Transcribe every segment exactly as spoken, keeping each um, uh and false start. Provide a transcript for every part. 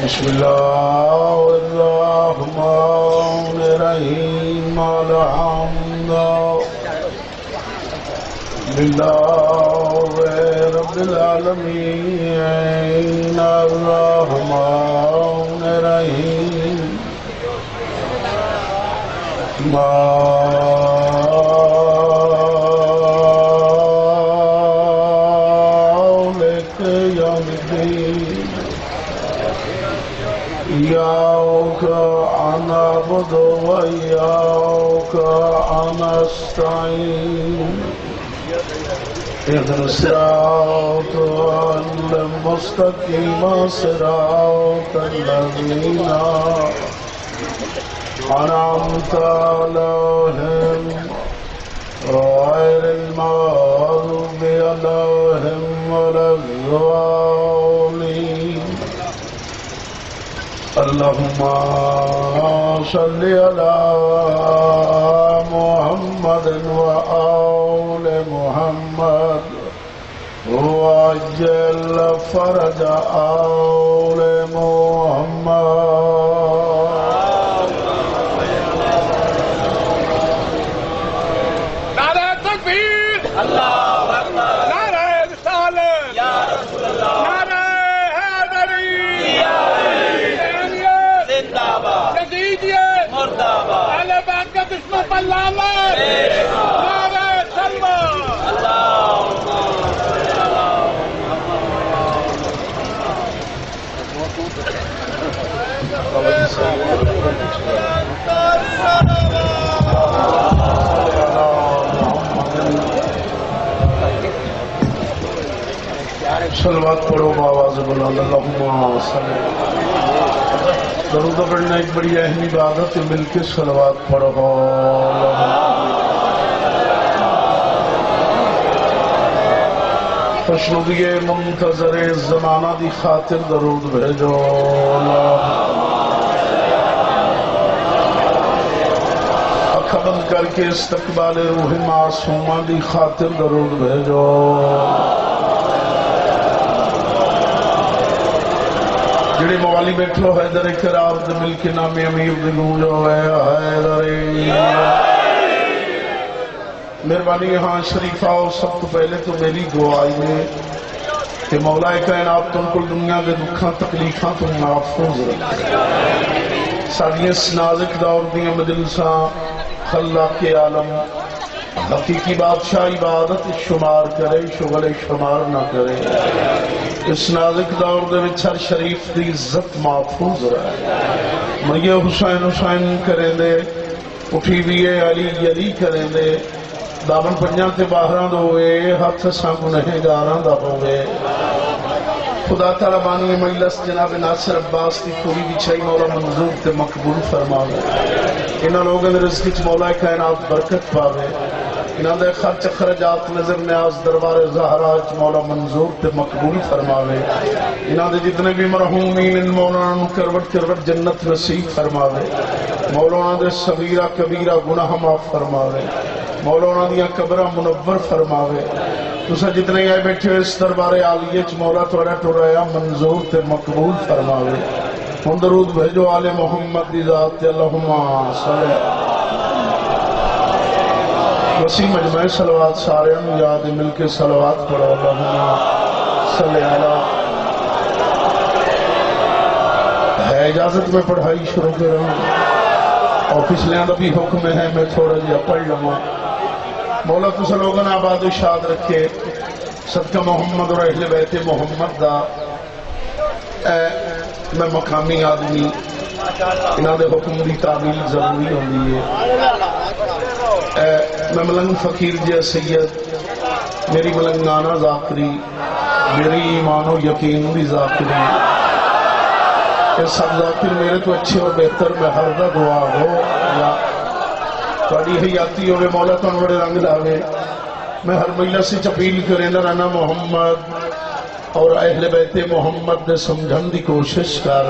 بسم الله الرحمن الرحيم الحمد لله رب العالمين الرحمن الرحيم مالك يوم الدين إياك نعبد وإياك نستعين اهدنا الصراط المستقيم صراط الذين أنعمت عليهم غير المغضوب عليهم ولا الضالين اللهم صل على محمد وآل محمد وعجل فرج آل محمد. نعرہ تکبیر، اللہ اکبر، نعرہ رسالت یا رسول اللہ، نعرہ حیدری یا علی، زندہ باد، جدیدیت مردہ باد، اہل بیت کا دشمن پر لعنت، نعرہ تکبیر، اللہم صل علی صلوات پڑھو بآواز بلند اللہم صلی. درود پڑھنا ایک بڑی اہم عبادت ہے، مل کے صلوات پڑھو. خوشنودی منتظر زمانہ دی خاطر درود بھیجو. اکھا بند کر کے استقبال روح معصومہ دی خاطر درود بھیجو. جڑے موالی بیٹھو حیدر کرام دے مل کے نامی امیر دے گونجو ہے حیدری. مہربانی یہاں شریف آؤ. سب کو پہلے تو میری دعائی میں کہ مولا کائنات تم کو دنیا کے دکھاں تکلیفاں تم محفوظ رکھے. ساڑھیں اس نازک دور دیاں مجلساں خلاق کے عالم حقیقی بادشاہ عبادت شمار کرے، شغل شمار نہ کرے. اس نازک دور دے وچ ہر شریف دی عزت محفوظ رہے. مریہ حسین حسین کریں دے، اٹھی بھی علی علی کریں دے. دامن پنجاں تے باہراں دوئے، ہاتھ ساں گنہگاراں دا ہوئے. خدا تعالی بانی مجلس جناب ناصر عباس کی پوری بچھائی مولا منظور تے مقبول فرماوے. انہاں لوگوں نے رزق وچ مولا کائنات برکت پاوے. انہاں دے خرچ خرجات نظر نیاز دربار زہرا وچ مولا منظور تے مقبول فرماوے. انہاں دے جتنے بھی مرحومین ان مولانا نوں کروٹ کروٹ جنت نصیب فرماوے. مولانا دے صغیرہ کبیرہ گناہ معاف فرماوے. مولانا دیاں قبراں منور فرماوے. تسا جتنے آئے بیٹھے اس دربار عالیہ چ مولا توڑا ٹوڑایا منظور تے مقبول فرماوے. ہن درود بھیجو آل محمد دی ذات اللہم صلی. وسیع مجمع صلوات سارے ہم یاد مل کے صلوات پڑھو. اللہم صلی علی. ہے اجازت میں پڑھائی شروع کروں اور پچھلے دا بھی حکم ہے میں تھوڑا جہا پڑھ لوں. مولا تسا لوگن آباد و شاد رکھے. صدقہ محمد اور اہل بیت محمد دا. اے میں مقامی آدمی انہاں دے حکم دی تعمیل ضروری ہوندی ہے. اے میں ملنگ فقیر جے سید، میری ملنگانہ ذاکری، میری ایمان و یقین دی ذاکری. یہ سب ذاکر میرے تو اچھے اور بہتر میں ہر دا دعا ہو یا تھوڑی حیاتی ہوئے مولا تو بڑے رنگ لاوے. میں ہر مجلس سے اپیل کریں رانا محمد اور اہل بیت محمد نے سمجھن دی کوشش کر.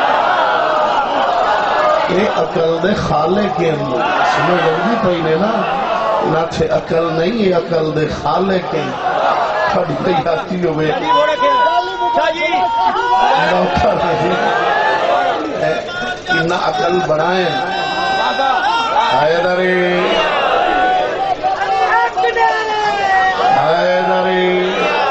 یہ عقل دے خالے کے اندر سمجھ لگی پئی نے نا، نہ تھے عقل نہیں، یہ عقل دے خالے کے تھوڑی حیاتی ہوئے موقع نہیں گل بڑھائیں حیدری حیدری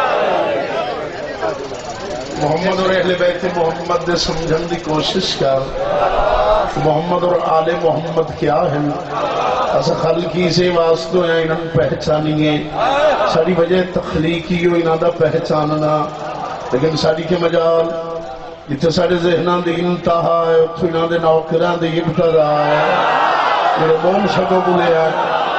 محمد اور اہل بیت محمد دے سمجھن دی کوشش کر محمد اور آل محمد کیا ہیں اسا خلقی سے واسطوں ہیں انہوں پہچانیے ساری وجہ تخلیقی ہو انہوں دا پہچاننا لیکن ساری کے مجال جتنے سارے ذہنان دی انتہا ہے اتھو انہوں دے نوکران دی ابتدا ہے میرے موم شکو بلے آئے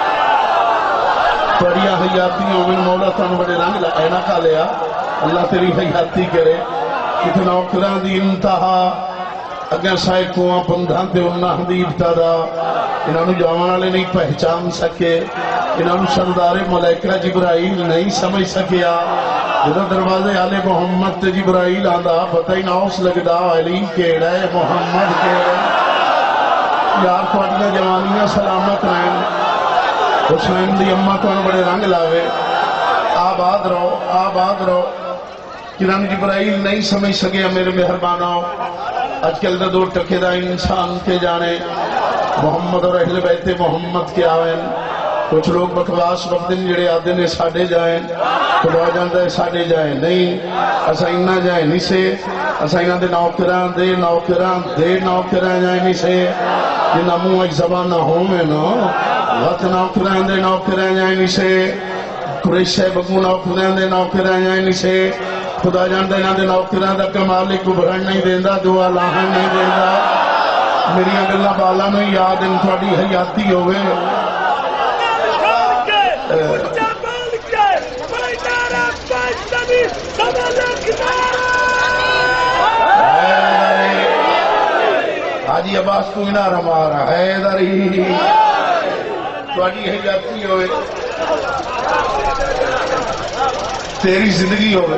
پڑیا حیاتیوں میں مولا تانو بڑے رنگ اینا کا لیا اللہ تیری حیاتی کرے اتنے نوکران دی انتہا اگر سائے کواں پندھان تے انہاں دی ابتدا انہوں جوان والے نہیں پہچان سکے انہوں سردار ملائکہ جبرائیل نہیں سمجھ سکیا جدو دروازے آلے محمد تے جبرائیل آندہ پتہ ہی ناؤس لگدا علی کیڑا ہے محمد کیڑا یار کوٹیاں جوانیاں سلامت رہیں حسین دی اممہ کو بڑے رنگ لاوے آباد رہو آباد رہو کنان جبرائیل نہیں سمجھ سکیا میرے مہربانوں آج کل دا دو ٹکے دا انسان کے جانے محمد اور اہل بیت محمد کے آویں کچھ لوگ بکواس وقتن جڑے آدھے نے ساڑے جائیں خدا جاندہ ہے ساڑے جائیں نہیں اسا انہ جائیں نہیں سے اسا انہ دے نوکران دے نوکران دے نوکران جائیں نہیں سے جنہ منہ ایک زبان نہ ہوں میں نا غط نوکران دے نوکران جائیں نہیں سے قریش ہے بگو نوکران دے نوکران جائیں نہیں سے خدا جاندہ انہ دے نوکران دا کمالی کو بھرن نہیں دیندہ دعا لاہن نہیں دیندہ میری اگلہ بالا میں یاد ان تھوڑی حیاتی ہوئے حاجی عباس کو انار ہمارا حیدری تھوڑی حیاتی ہوئے تیری زندگی ہوئے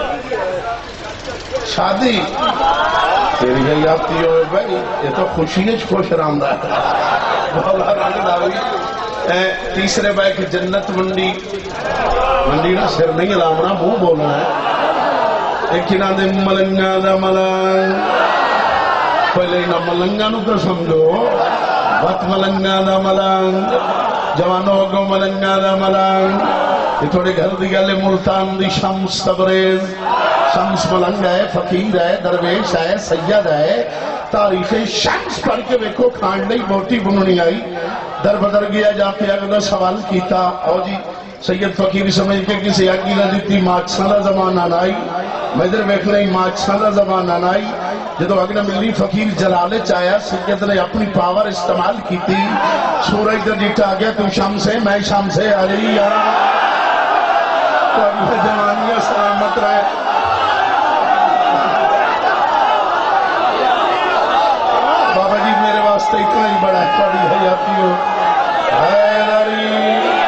شادی تیری حیاتی ہوئے بھائی یہ تو خوشی ہے خوش رامدہ بہلا رنگ داوی تیسرے بھائی کہ جنت منڈی منڈی نا سر نہیں لامنا منہ بولنا ہے ایک نہ دے ملنگا دا ملنگ پہلے نہ ملنگا نو تو سمجھو بت ملنگا دا ملنگ جوانوں کو ملنگا دا ملنگ یہ تھوڑے گھر دی گلے ملتان دی شمس تبریز شمس ملنگ ہے فقیر ہے درویش ہے سید ہے تاریخ شمس پڑھ کے ویکو کھانڈ نہیں موٹی بنونی آئی در بدر گیا جا کے اگلا سوال کیتا او جی سید فقیر سمجھ کے کسی آگی نہ دیتی ماچسانہ زمانہ نائی میدر بیکھ رہی ماچسانہ زمانہ نائی جدو اگنا ملی فقیر جلالے چاہیا سید نے اپنی پاور استعمال کی تھی سورج در جیٹا آگیا تو شام سے میں شام سے علی یارا تو اگلے جوانیاں سلامت رہے بابا جی میرے واسطے اتنا ہی بڑا ہے پڑی حیاتی ہو حیدری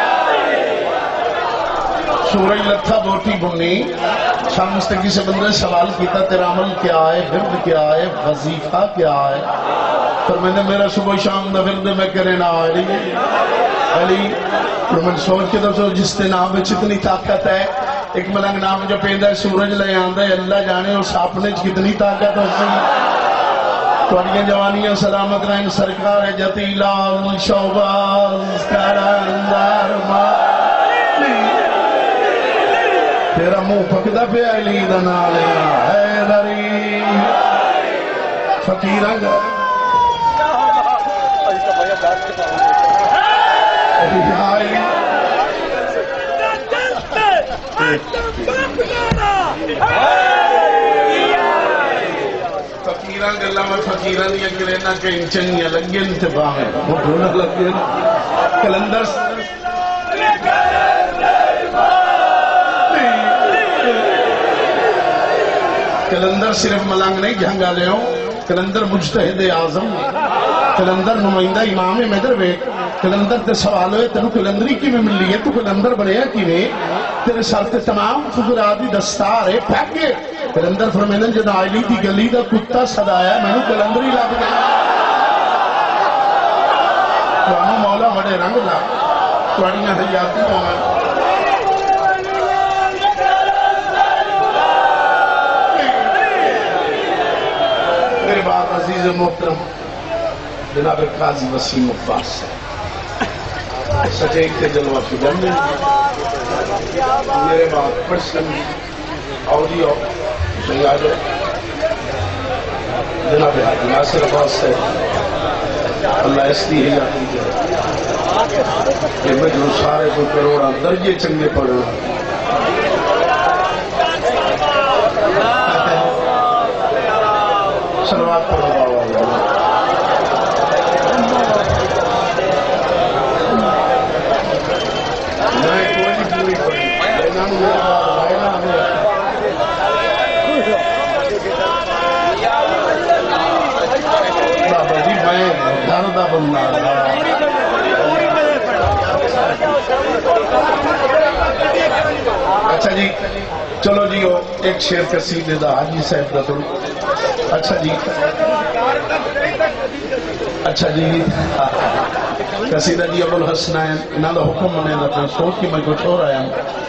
سورج لتھا بوٹی بنی شمس تکی سے بندے سوال کیتا تیرا عمل کیا ہے ورد کیا ہے وظیفہ کیا ہے پر میں نے میرا صبح شام دا ورد میں کرے نا علی علی پر میں سوچ کے تو جس تے نام میں چتنی طاقت ہے ایک ملنگ نام جو پیدا ہے سورج لے آندہ ہے اللہ جانے اور ساپنے کتنی طاقت ہوتی توڑیاں جوانیاں سلامت رہیں سرکار جتیلا شعباز کرندر مالی تیرا منہ پکدہ پہ علی دنالے حیدری فقیرہ گا فقیران گلہ میں فقیران یا گرینا کہ انچنیاں لگے انتباہ ہیں وہ ڈھونا لگے کلندر کلندر صرف ملنگ نہیں جھنگا لے ہوں کلندر مجتہد اعظم کلندر نمائندہ امام میدر بے کلندر تے سوال ہوئے تنو کلندری کی میں ملی ہے تو کلندر بڑے ہیں کی میں تیرے سر تے تمام فقرادی دستار ہے پھیکے کلندر فرمیدن جد آئلی دی گلی دا کتا صدایا میں نے کلندری لگ گیا تو انہوں مولا بڑے رنگ لا تو اڑیاں حیاتی ہوئے میرے بات عزیز محترم جناب قاضی وسیم عباس سچے کے جلوہ فکر میں میرے بعد پرسن آڈیو سیاد جناب حاجی ناصر عباس سے اللہ اس دی ہے کہ مجھے سارے کو کروڑا درجے چنگے پڑھو سلوات پڑھو بابا میں کوئی پوری پڑھی لینا میرے بعد لائنا ہمیں بابا جی میں داردہ بندہ اچھا جی چلو جی ایک شیر قصیدے دا حاجی صاحب دا تو اچھا جی اچھا جی قصیدہ جی ابو الحسنین انہاں دا حکم منے دا تو سوچ کی میں کچھ ہو رہا ہوں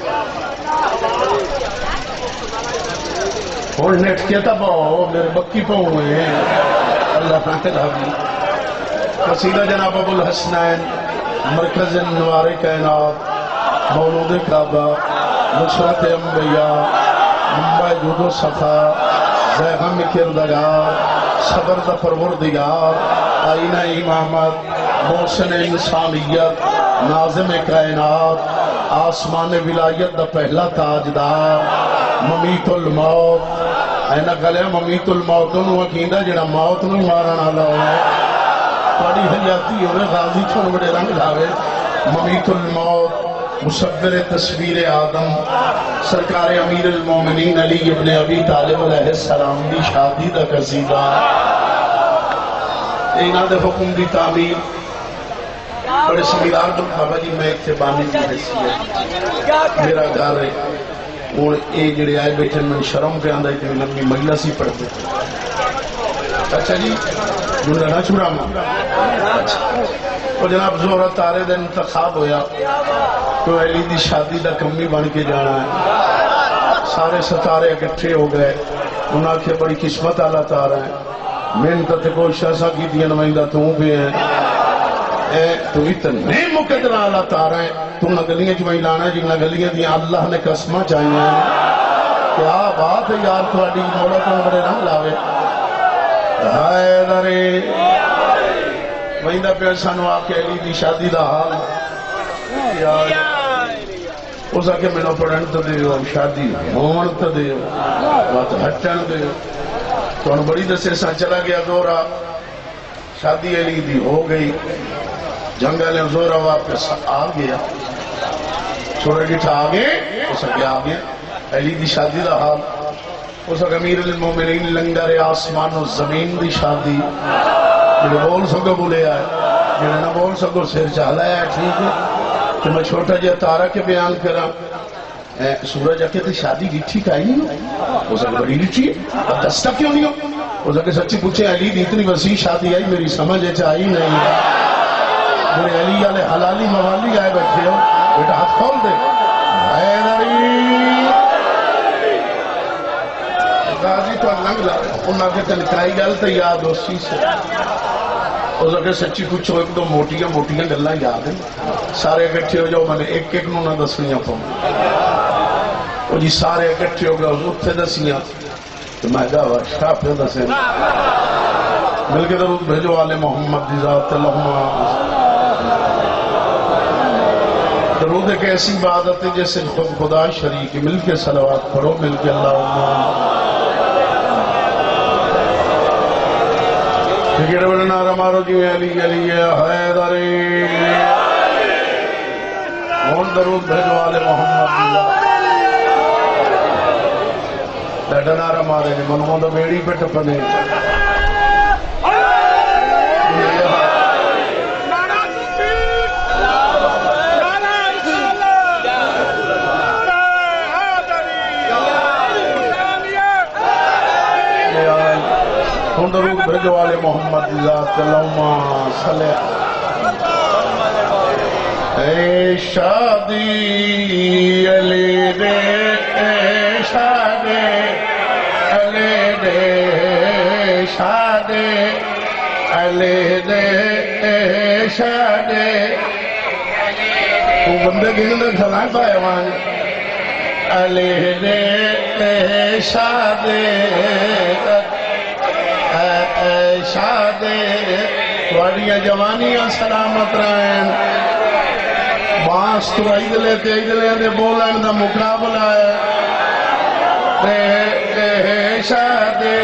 اور نیٹ کہتا باؤ میرے بکی پاؤں ہوئے ہیں اللہ فاقد حبی قصیدہ جناب ابو الحسنین مرکز نوار کائنات مولود کعبہ نصرت انبیاء منبع جود و صفا زیغم کردگار صبر دا پروردگار آئینہ امامت محسن انسانیت ناظم کائنات آسمان ولایت دا پہلا تاجدار ممیت الموت اینا کہلے ممیت الموت انہوں اکیندہ جڑا موت نو مارنا لہو پڑی حیاتی ہوئے غازی چھوڑ بڑے رنگ لاوے ممیت الموت مصور تصویر آدم سرکار امیر المومنین علی ابن ابی طالب علیہ السلام دی شادی دا قصیدہ اینا دے حکم دی تعمیر بڑے سمیدار دو بابا جی میں اتبانی کی حیثیت میرا گھر ہے اور اے جڑے آئے بیٹھے میں شرم پہ آندھا اتنی لمبی مجلس ہی پڑھتے اچھا جی جنہا نہ چھوڑا ماں اچھا اور جناب زہرہ تارے دن انتخاب ہویا تو علی دی شادی دا کمی بن کے جانا ہے سارے ستارے اکٹھے ہو گئے انہاں کے بڑی قسمت آلہ تارا ہے محنت تے کوئی شاسا کی دیا نمائندہ تو بھی ہیں اے تو اتنے مقدر آلہ تارا ہے تو نہ گلیاں جو میں لانا ہے جن نہ گلیاں دیا اللہ نے قسمہ چاہیے ہیں کیا بات ہے یار تو اڈی مولا تو بڑے رنگ لاوے حیدرے مہندہ پیسانو آکے علی دی شادی دا حال اس آکے میں نو پڑھن تو دے ہو شادی ہون تو دے ہو بات ہٹن دے ہو تو انہوں بڑی دسے سان چلا گیا دورا شادی علی دی ہو گئی جنگل زورا واپس آ گیا چھوڑے گٹھا آگے اس آکے آگے علی دی شادی دا حال اس آکے امیر المومنین لنگر آسمان و زمین دی شادی جنہیں بول سکو بولے آئے جنہیں نہ بول سکو سیر چاہلا ہے ٹھیک ہے کہ میں چھوٹا جا تارا کے بیان کرا سورج آکے تھی شادی ریٹھی کا ہی نہیں ہو وہ سکے بڑی ریٹھی ہے اب دستا کیوں نہیں ہو وہ سکے سچی پوچھے علی دی اتنی وسیع شادی آئی میری سمجھ چاہی نہیں ہے میرے علی آلے حلالی موالی آئے بیٹھے ہو بیٹا ہاتھ کھول دے حیدری غازی تو لنگ لائے انہاں کے تنکائی گل تو یاد اسی سے اس اگر سچی پوچھو ایک دو موٹیاں موٹیاں گلہ یاد ہیں سارے اکٹھے ہو جاؤ میں نے ایک ایک نو نہ دسیاں پاؤں وہ جی سارے اکٹھے ہو گئے اتھے دسیاں تو میں کہا وہ شاہ پہ دسیں مل کے درود بھیجو والے محمد دی ذات اللہم درود ایک ایسی عبادت ہے جیسے خود خدا شریک مل کے صلوات پڑھو مل کے اللہم ٹھیکڑے بڑے نعرہ مارو جی علی علی حیدری ہون درود بھیجو والے محمد اللہ بیٹا نعرہ مارے جی منہوں دا بیڑی پہ ٹپنے درود بھیجو والے محمد ذات اللہم صلی اے شادی علی دے اے شادی علی دے شادی علی دے شاہ دے وہ بندے گنے میں کھلائیں پائے وہاں علی دے شاہ دے شاہ دے وڑیاں جوانیاں سلامت رہن باس تو ایدلے تے ایدلے دے بولن دا مقابلہ ہے شاہ دے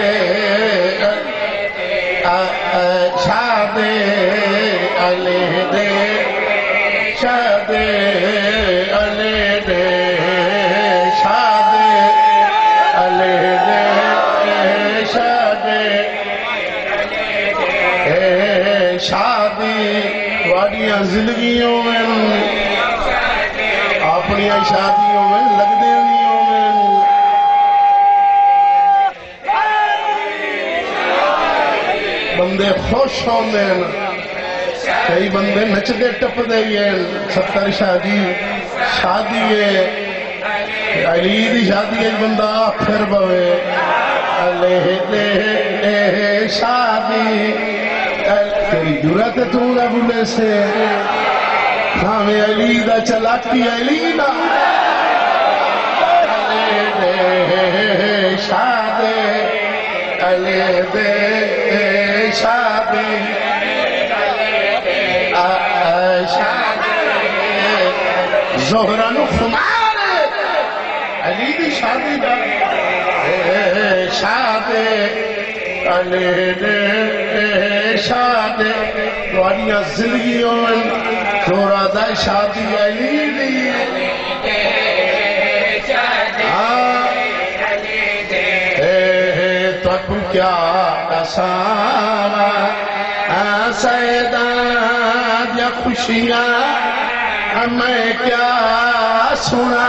شاہ دے علی دے شاہ دے علی دے شاہ دے علی دے شاہ دے شادی واڑیاں زندگیوں میں اپنی شادیوں میں لگ دینیوں میں بندے خوش ہوندے کئی بندے نچ دے ٹپ دے ستر شادی شادی ہے علی دی شادی ہے بندہ پھر بوے علی دے شادی تیری جرات ہے تو نہ بھولے سے ہمیں علی دا چلاکی علی دا علی دے شاہ دے علی دے شاہ دے شاہ دے زہرہ نو خمار علی دی شادی دا شاہ دے علی دے شاہ دے دوانیاں زندگیوں میں تھوڑا دا شادی علی دی تو تو کیا کسانا سیدان یا خوشیاں میں کیا سنا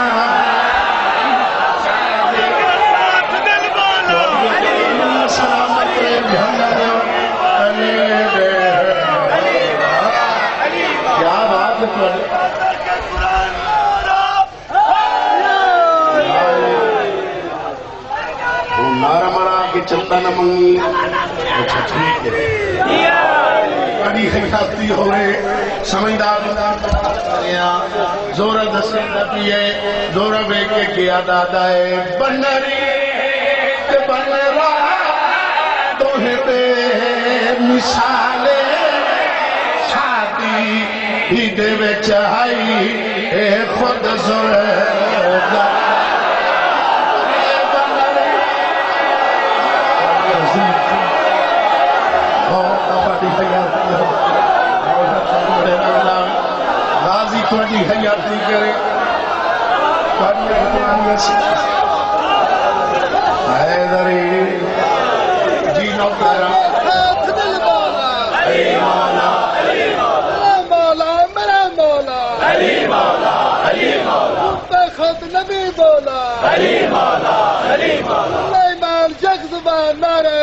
نارا مرا کے چلتا نہ منگی اچھا ٹھیک ہے بڑی خیاتی ہوئے سمجھدار زورہ دسیدہ پیئے زورہ بے کے کیا دادا ہے بنری تے بن رہا توہیں تے مثالے شادی ہی دے میں چاہائی اے خود زورہ غازی تھوڑی حیاتی کرے تھوڑی حیاتی سے حیدری جی نوکرہ دل مولا علی مولا میرا مولا میرا مولا علی مولا علی مولا بے خود نبی مولا علی مولا علی مولا سلیمان جگ زبان نارے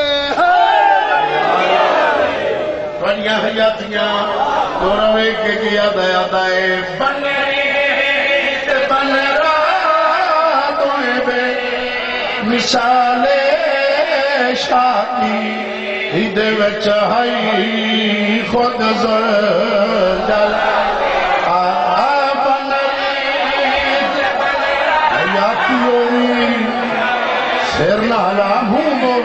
بڑیاں حیاتیاں دوروے کے کیا دیا دائے بن تے بن رہا دوئے بے مثال شادی ہی دے وچ ہائی خود زل بن حیاتیوں سر نالا ہوں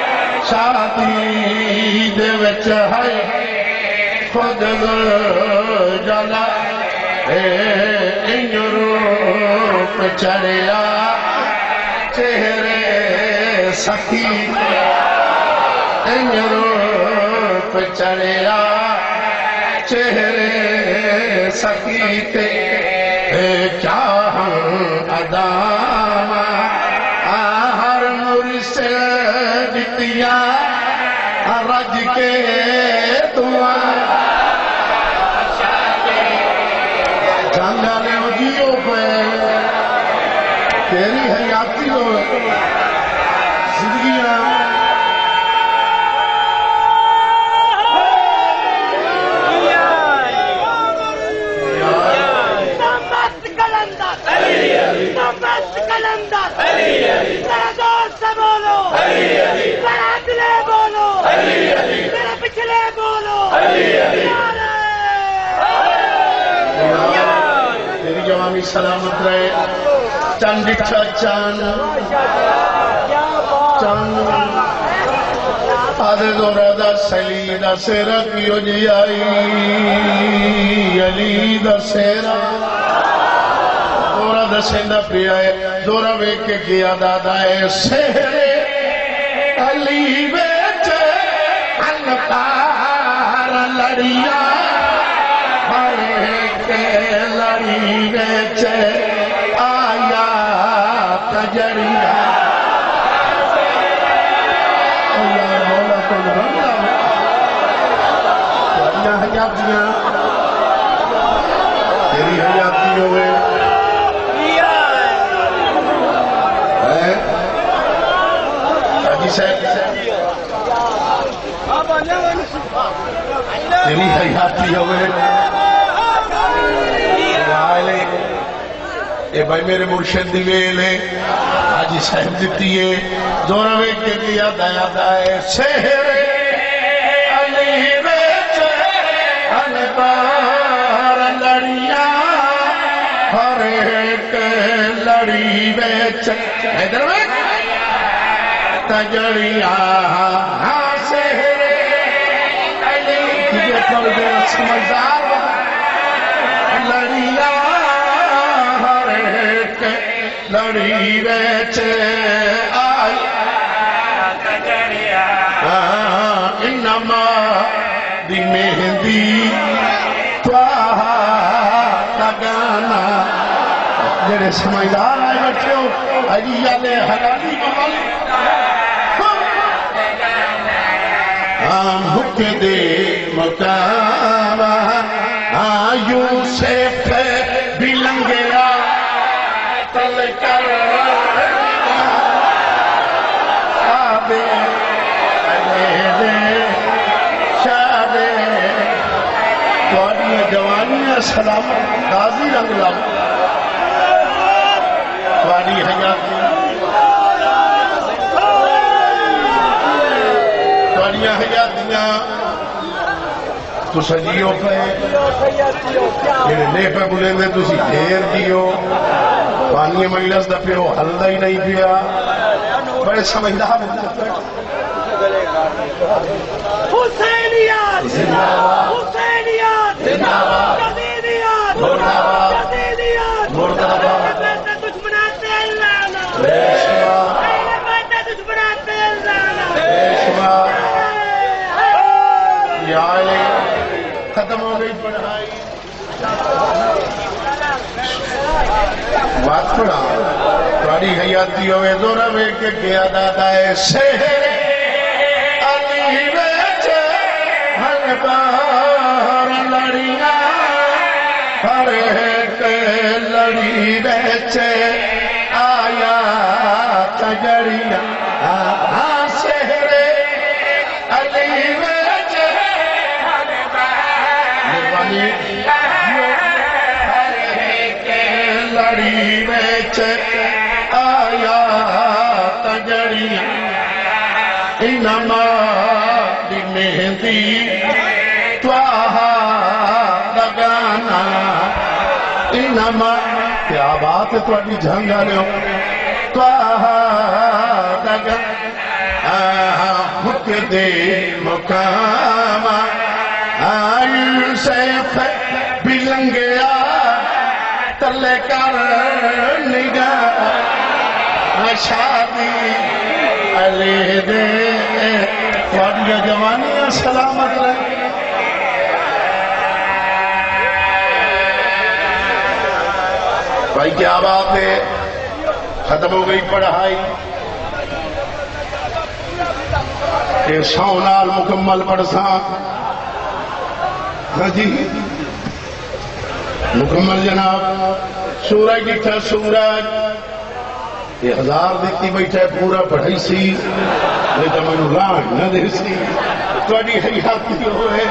شادی دے وچ ہے خود جلا انج روپ چڑھیا چہرے سخی انج روپ چڑھیا چہرے سخی تے چاہن ادام ہر مرشد دتیا رج کے دعا جانگا نے وجیوں پہ تیری حیاتی ہو زندگیاں نمت کلندر نمت کلندر ذرا دور سے بولو ذرا دلے بولو ذرا پچھلے بولو بھی سلامت رہے چند ڈٹھا چند چند آدھے دورہ دا سلی دا سیرہ کیو جی آئی علی دا سیرہ دورہ دا سیندہ پی آئے دورہ ویک کے کیا دادا ہے سیرے علی بیچے انکار لڑیا ہرے کے لڑی بیچے آیا تجریہ اللہ مولا کن بندہ تیریاں حیاتیاں تیری حیاتی ہوئے تیری حیاتی ہوئے اے بھائی میرے مرشد دیویلے حاجی صاحب دیتیے دورہ ویک کے دیا دیا دائے شہر علی بیچے انبار لڑیاں ہر ایک لڑی بیچے ایدر میں تجڑیاں ہاں شہر علی تجھے کل دے سمجھدار لڑیاں ہر ایک لڑی بیچے آئی تجڑیاں انما دی مہندی تواہا لگانا جڑے سمجھدار آئے بیٹھے ہو علی علی حلالی ممال آن حک دے مقام آیوں سے بھی لنگیا تل کر آبے علیہ شابے توڑی جوانی سلام غازی رنگ لگ توڑی حیاتی توڑیاں حیاتیاں تو سجیو پہ میرے لے پہ بلیں دے تو سی دیر دیو پانی مجلس دا پیو حلدہ ہی نہیں پیا بڑے سمجھدار حسینیات حسینیات جدیدیات جدیدیات مرداباد دشمنات سے لانا ریشمہ دشمنات سے لانا ریشمہ یا علی ختم ہو گئی پڑھائی بات پڑھا تھوڑی حیاتی ہوئے دورہ میں کہ گیا دادا ہے شہر علی بیچے ہر بار لڑیاں ہر ایک لڑی بیچے آیا تجڑیاں ہاں شہر علی بیچے ہر بار لڑی بیچے آیا تجڑیاں انما دی مہندی تواہا لگانا انما کیا بات ہے تواہی جھنگا لے ہو تواہا لگانا حک دے مقام آئل سیف بلنگیا تلے کر نگاہ شادی علی دے وادی جوانی سلامت رہے بھائی کیا بات ہے ختم ہو گئی پڑھائی کہ سونال مکمل پڑھساں ہاں جی مکمل جناب سورج دکھا سورج یہ ہزار دیکھتی بیٹھا پورا پڑھائی سی لیکن میں نے لان نہ دے سی توڑی حیاتی ہوئے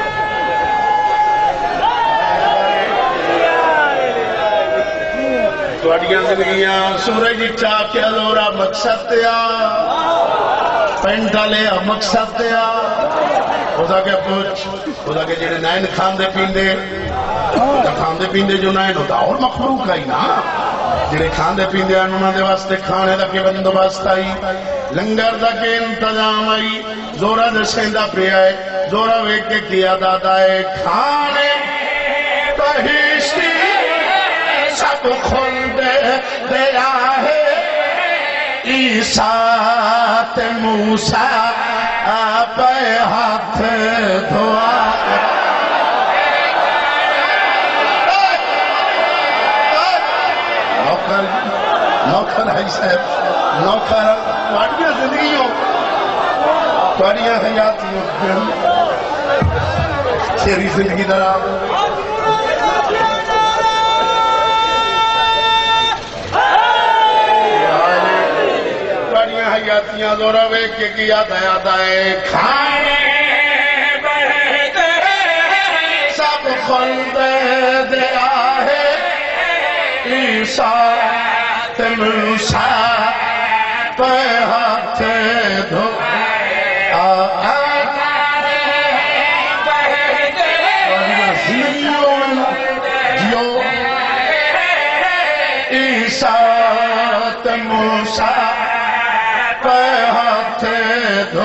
توڑیاں زندگیاں سورج دکھا کیا لورا مقصد تیا پینٹا لیا مقصد تیا خدا کے پوچھ خدا کے جنہیں نائن کھان دے پین دے کھاندے پیندے جو نہ نو اور مخلوق آئی نا جڑے کھاندے پیندے انہوں نے واسطے کھانے دا کے بندوبست آئی لنگر دا کے انتظام آئی زورا دے سیندا پہ آئے زورا ویک کے کیا دادا ہے کھانے بہشتی سب کھلدے دیا ہے عیسیٰ تے موسیٰ پہ ہاتھ دھوا نوکر نوکر ہے صاحب نوکر توڑیاں زندگیوں توڑیاں حیاتیوں تیری زندگی درہ توڑیاں حیاتیاں دورہ ویک کے کیا دیا دائے کھانے بہتے سب خلد دیا ہے عیسیٰ تے موسیٰ پہ ہاتھ دھو عیسیٰ تے موسیٰ پہ ہاتھ دھو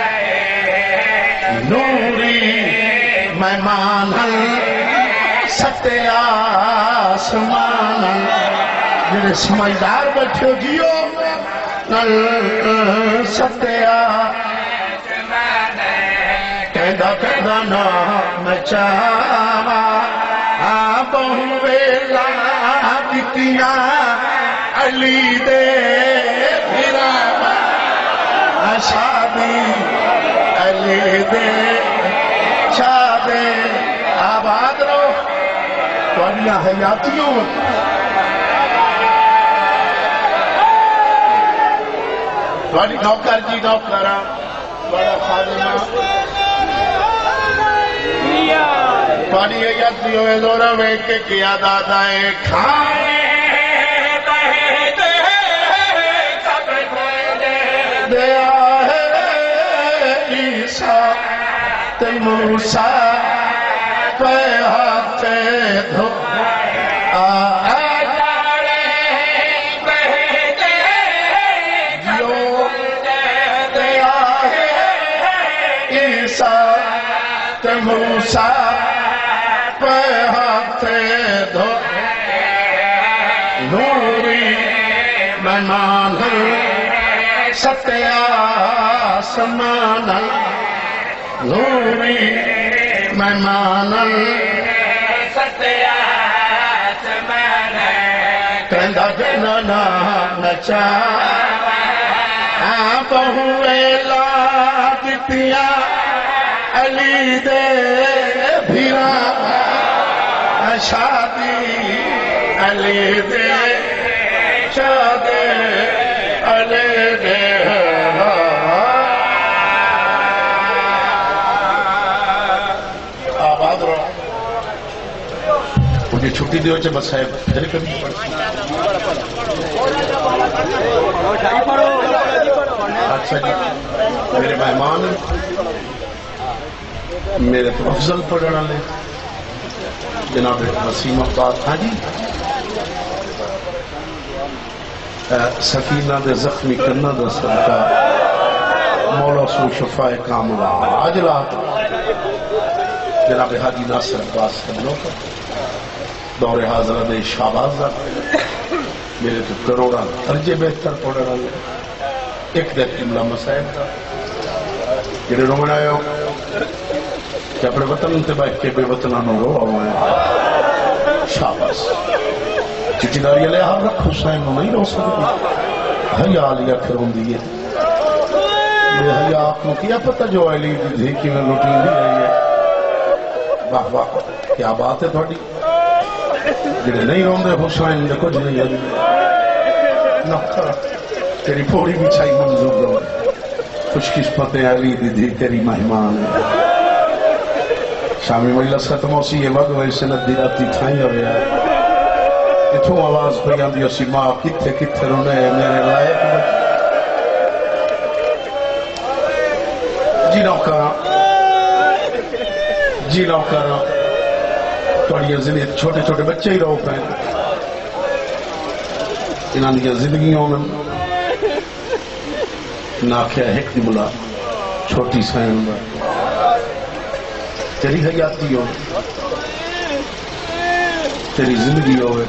نوری مہمان ستے آسمان جنہیں سمجھدار بیٹھو جیو نل ستے آسمان کہندہ کہندہ نام چاہا بہن ویلا دیتیاں علی دے پھرا شادی علی دے شادی آباد رو توڑیاں حیاتیوں توڑی نوکر جی نوکرہ بڑا خادمہ توڑی حیاتیوں میں دورہ ویک کے کیا دادا ہے کھانے بہتے سب کھلدے دیا ہے عیسیٰ تے موسیٰ پہ ہاتھ دھو آجارے بہتے جو دیا ہے عیسیٰ تے موسیٰ پہ ہاتھ دھو نوری مہمان ستے آسمان نوری مہمان ستے آسمان کہندہ جننا نچا بہو ویلا دیتیاں علی دے بھیرا شادی علی دے شادی علی دے آباد رو مجھے چھٹی دیو چھے بس ہے پھر کبھی اچھا جی میرے مہمان میرے تو افضل پڑھنا لے جناب وسیم افطار ہاں جی سکینہ دے زخمی کرنا دا صدقہ مولا سو شفاء کاملہ عجلات جناب حاجی ناصر عباس کرنو کا دور حاضرہ دے شاباز دا میرے تو کروڑا درجے بہتر پڑھنا لے ایک دے جملہ مسائب دا جنہیں رومن آئے ہو کہ اپنے وطن تے بیٹھ کے بے وطنانو رو آوائے شاباز چٹی داری علیہ حضرت حسین نو نہیں رو سکتی حیاء علیہ کھرون دیئے یہ حیاء آپ کو کیا پتہ جو علی دی دھیکی میں لٹی دی رہی ہے واہ واہ کیا بات ہے تھوڑی جنہیں نہیں رون دے حسین نے کچھ نہیں ہے نکھر تیری پوری بچھائی منظور دو خوش قسمت علی دی دھی تیری مہمان ہے شامی مجلس ختم ہو سی یہ وقت ویسے ندی راتی کھائیں ہو رہا ہے اتھوں آواز پیان دیو سی ماں کتھے کتھے رونے میرے لائق بچ جی نوکرہ جی نوکرہ تھوڑی زندگی چھوٹے چھوٹے بچے ہی رو پہ انہاں دی زندگیوں میں نہ کیا ایک دی ملا چھوٹی سائن دا تیری حیاتی ہو تیری زندگی ہوئے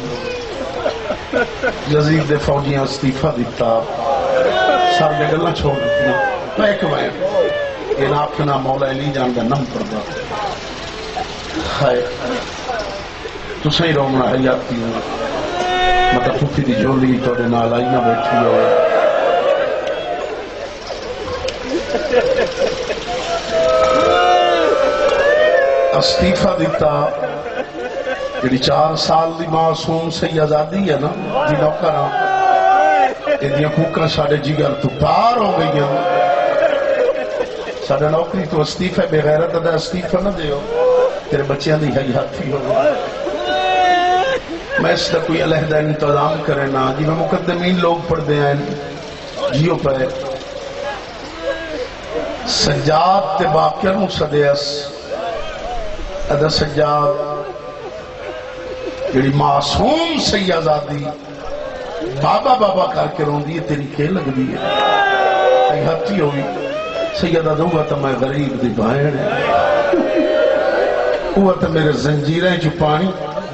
یزید دے فوجیاں استعفیٰ دیتا سب دے گلہ چھوڑ دیتا میں ایک وائن ان آپ کے نام مولا علی جان دا نم پردہ خیر تو صحیح رومنا حیاتی ہوں مطلب پھوپی دی جولی توڑے نال آئینا بیٹھی ہوئے استعفیٰ دیتا جڑی چار سال دی معصوم سے آزادی ہے نا جی نوکرہ یہ کوکاں ساڑھے جگر تو پار ہو گئی ہیں ساڑھے نوکری تو استعفیٰ بے غیرت ادا استعفیٰ نہ دے ہو تیرے بچیاں دی حیاتی ہو میں اس کا کوئی علیحدہ انتظام کرے نا جی میں مقدمین لوگ پڑھ دے ہیں جیو پہ سجاد تے باقیہ نو صدیس ادا سجاد جڑی معصوم سے آزادی بابا بابا کر کے رون دی تیری کھیل لگ دی ہے ای ہاتھی ہوئی سیدہ دوں گا تو میں غریب دی بائن ہے وہ تو میرے زنجیریں جو پانی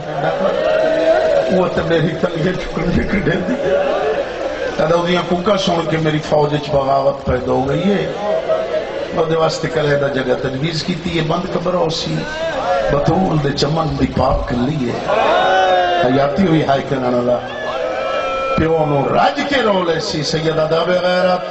وہ تو میری تلیہ چکنے کڑے دی ادا دیاں کوکا سن کے میری فوج اچ بغاوت پیدا ہو گئی ہے وہ واسطے کلے دا جگہ تجویز کی تھی یہ بند قبر ہو سی بطول دے چمن دی پاک کر لیے حیاتی ہوئی ہائی کرنا اللہ پیونو راج کے رول ایسی سیدہ دا بغیرت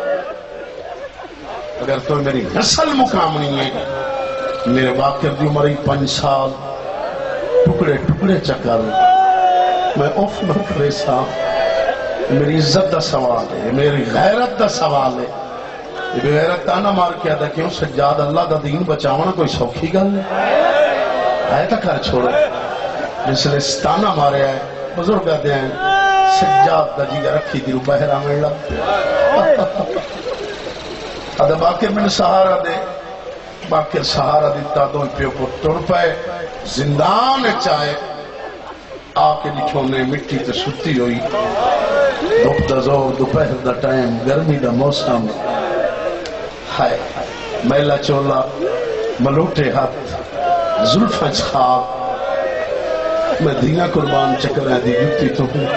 اگر تو میری نسل مقام نہیں ہے میرے باقر دی عمر ہی پنج سال ٹکڑے ٹکڑے چکر میں اوف نہ کرے سا میری عزت دا سوال ہے میری غیرت دا سوال ہے یہ بغیرت تانا مار کیا تھا کیوں سجاد اللہ دا دین بچاونا کوئی سوکھی گل آئے تا کر چھوڑے جس نے ستانا مارے آئے بزرگ آتے ہیں سجاد دا جیگہ رکھی دیرو بہرہ میں لگتے ادھا باقر میں نے سہارا دے باقر سہارا دیتا دو پیو کو توڑ پائے زندان چاہے آکے نچھونے مٹی تے ستی ہوئی دھوپ دا زور دوپہر دا ٹائم گرمی دا موسم ہائے میلا چولا ملوٹے ہاتھ زلفہ چھاب میں دھینا قربان چکر ہے دی گتی تو ہوں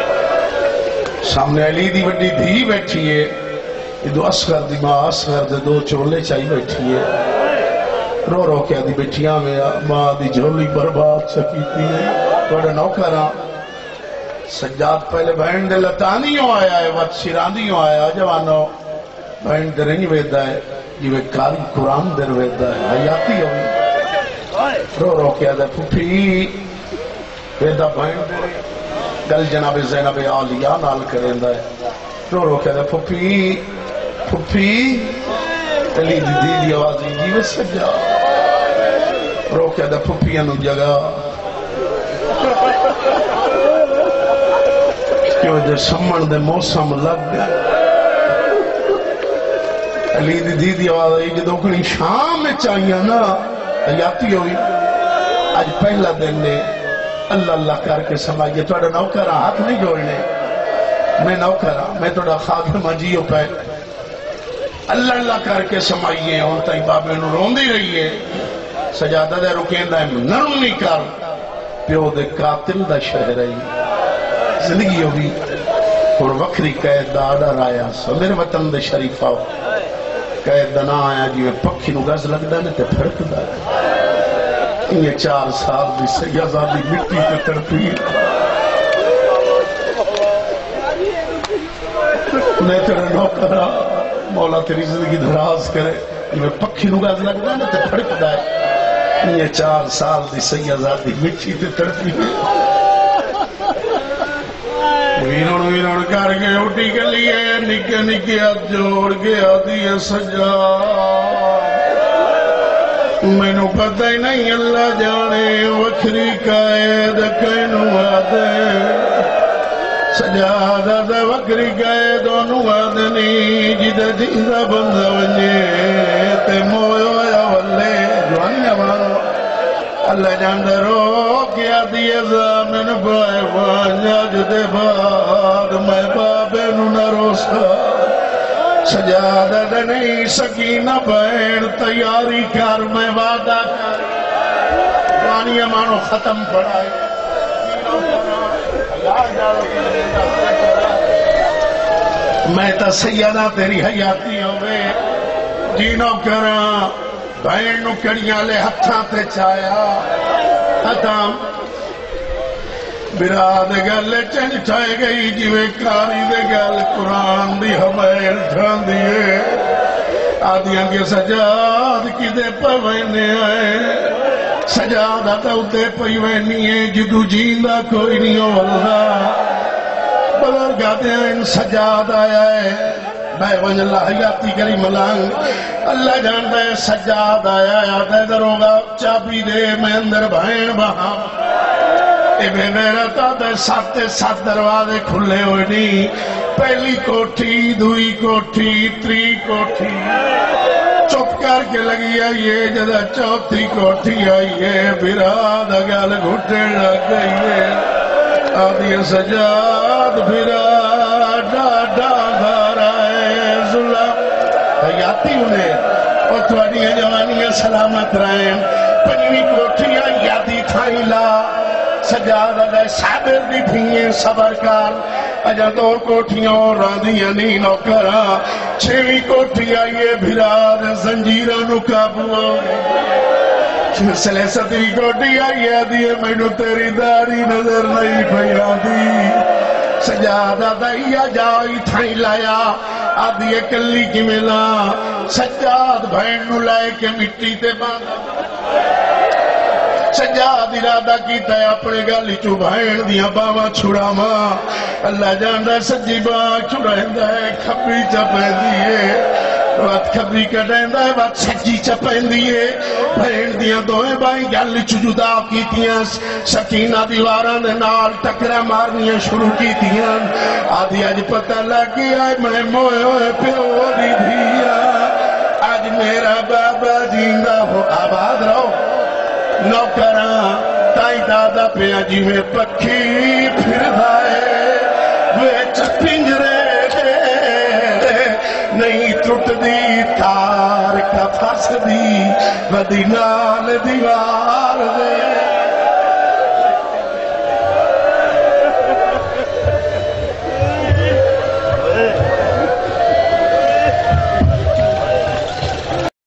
سامنے علی دی وڈی دھی بیٹھی ہے یہ دو اسغر دی ماں اسغر دے دو چولے چاہی بیٹھی ہے رو رو کیا دی بیٹھیاں میں ماں دی جھولی برباد سکیتی ہے توڑے نوکرہ سجاد پہلے بہن دے لتانیوں آیا ہے وقت شیراندیوں آیا جوانو بہن دے رنگ ویدہ ہے یہ کاری قرآن در ویدہ ہے حیاتی ہوئی رو رو کیا دے پھوپی ویدہ بہن دے گل جناب زینب عالیہ نال کریں دے رو رو کیا دے پھوپی پھوپی علی دی دی دی آوازی جیوے سجا رو کیا دے پھوپی انو جگہ کیوں دے سمن دے موسم لگ گئے علی دی دی دی آواز آئی جدو کنی شام میں چاہیے نا حیاتی ہوئی آج پہلا دن نے اللہ اللہ کر کے سمائیے توڑا نوکرہ ہاتھ نہیں جوڑنے میں نوکرہ میں توڑا خادم جیو پہ اللہ اللہ کر کے سمائیے اور تائی بابے نو روندی رہیے سجادہ دے رکین دائم نرم نہیں کر پیو دے قاتل دا شہر رہی زندگی ہوئی اور وکری قید دا آڈر آیا سو میرے وطن دے شریفہ قید دا نہ آیا جی میں پکھی نو گز لگ دا نے تے پھڑک دا یہ چار سال دی سیازادی مٹی تے تڑپی میں تیرے نوکرہ مولا تیری زندگی دراز کرے یہ پکھی نو گز لگ دا نے تے پھڑک دا یہ چار سال دی سیازادی مٹی تے تڑپی ویرون ویرون کر کے اٹھی کے لیے نکے نکے ہاتھ جوڑ کے آدھی سجا میں نو پتہ ہی نہیں اللہ جانے وکھری قید کینو آدھے سجادہ دا وکھری قید انو آدھنی جدہ جیدہ بندہ ونجے تے مویو یا واللے جوانی آمانو اللہ جاندہ رو کے آدھی زامن بائے وانیاج دے بعد میں بابے نو نہ روسا سجادہ دے نہیں سکینہ بین تیاری کر میں وعدہ کر وانی امانو ختم پڑھائے میں تا سیدہ تیری حیاتی ہوئے جینو کراں بہن نو کڑیاں لے ہتھاں تے چایا ختم براد گل چنج ٹھائے گئی جوے کاری دے گل قرآن دی ہمیں ٹھان دیئے آدیاں کے سجاد کی دے پوینے آئے سجاد آتا اتے پوینے ہے جدو جیندہ کوئی نہیں ہو اللہ بدر گاتے ہیں ان سجاد آیا ہے میں ون اللہ حیاتی کری ملانگ اللہ جانتا ہے سجاد آیا ہے آدھے دروگا چابی دے میں اندر بھائن بہاں اے بے غیرتا دے سات سات دروازے کھلے ہوئے نہیں پہلی کوٹھی دوئی کوٹھی تری کوٹھی چپ کر کے لگی ہے یہ جدہ چوتھی کوٹھی آئی ہے براد اگل گھٹے لگ گئی ہے آدھی سجاد براد ڈاڈا دھارائے ظلم حیاتی انہیں اور تھوڑی جوانی سلامت رہیں پنوی کوٹھی آئی یادی کھائی لا سجاد اگر صابر دی تھیں صبر کر اجا دو کوٹھیاں اور راندیاں نہیں نوکرا چھوی کوٹھی آئیے بھراد زنجیرہ نکابو سلے ستری کوٹھی آئیے دیئے میں نو تیری داری نظر نہیں پہیا دی سجادہ دائیا جائی تھائی لایا آدھیے کلی کی ملا سجاد بھین نو لائے کے مٹی تے باندھا سجاد ارادہ کیتا ہے اپنے گالی چو بھائن دیا باوا چھوڑا ماں اللہ جاندہ سجی باں چھوڑائندہ ہے کھپی چپین دیئے وقت کھپی کٹائندہ ہے وقت سجی چپین دیئے بھائن دیا دوئے بھائی گالی چو جدا کیتیاں سکینہ دیواران نال ٹکرہ مارنیاں شروع کیتیاں آدھی آج پتہ لگی آئے میں موئے ہوئے پیوری دیا آج میرا بابا جیندہ ہو آباد رہو نوکراں تائی دادا پہ آجی میں پکھی پھر دائے ویچ پنجرے دے نہیں ٹوٹ دی تار کا پھس دی ودی نال دیوار دے